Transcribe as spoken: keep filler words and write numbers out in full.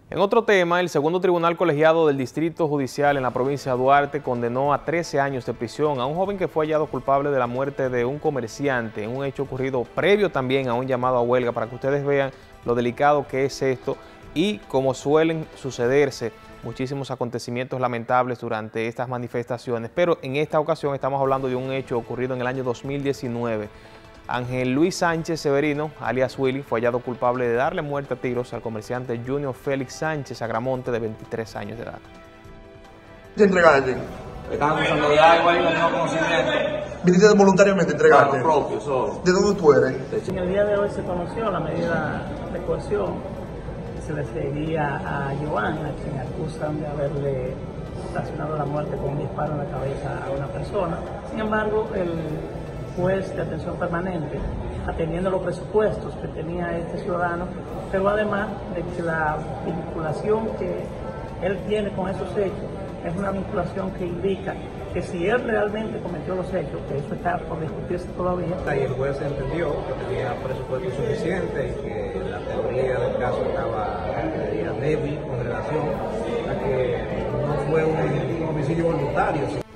En otro tema, el segundo tribunal colegiado del Distrito Judicial en la provincia de Duarte condenó a trece años de prisión a un joven que fue hallado culpable de la muerte de un comerciante en un hecho ocurrido previo también a un llamado a huelga, para que ustedes vean lo delicado que es esto y cómo suelen sucederse muchísimos acontecimientos lamentables durante estas manifestaciones. Pero en esta ocasión estamos hablando de un hecho ocurrido en el año dos mil diecinueve. Ángel Luis Sánchez Severino, alias Willy, fue hallado culpable de darle muerte a tiros al comerciante Junior Félix Sánchez Agramonte, de veintitrés años de edad. ¿Te entregaste? Estaban acusando de algo ahí, no tengo conocimiento. ¿Viniste voluntariamente a entregarte? Claro, propio, solo. ¿De dónde tú eres? En el día de hoy se conoció la medida de coerción que se le seguía a Joan, a quien acusan de haberle ocasionado la muerte con un disparo en la cabeza a una persona. Sin embargo, el juez de atención permanente, atendiendo los presupuestos que tenía este ciudadano, pero además de que la vinculación que él tiene con esos hechos es una vinculación que indica que si él realmente cometió los hechos, que eso está por discutirse todavía. Y el juez entendió que tenía presupuesto suficiente y que la teoría del caso estaba débil con relación a que no fue un homicidio voluntario.